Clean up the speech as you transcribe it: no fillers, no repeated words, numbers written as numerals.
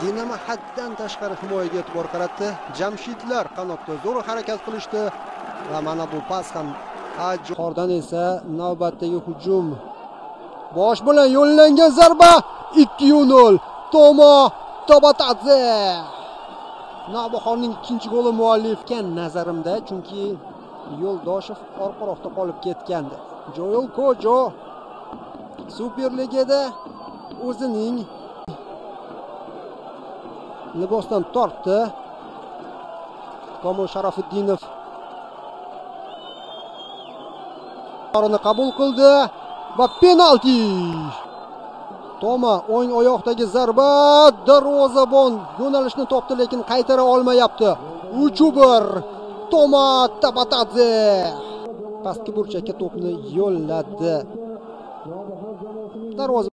Dinamo haddan tashqari himoyaga e'tibor qaratdi. Jamshidlar qanotda zo'r harakat qilishdi va mana bu pas ham Qordan esa navbatdagi hujum. Bosh bilan yo'llangan zarba 2-0. Tomo Tobatadze. Navbahorning ikkinchi goli muallifkan nazarimda, chunki Yo'ldoshev orqaroqda qolib ketgandi. Joel Kojo Superligada o'zining libosdan tortdi. Komil Sharofiddinov qarini qabul qildi va penalti. Toma o'ng oyoqdagi zarba, darvozabon yo'nalishni topdi, lekin qaytara olmayapti. 3-1. Toma Tobatadze pastki burchakka to'pni yo'lladi. Darvoza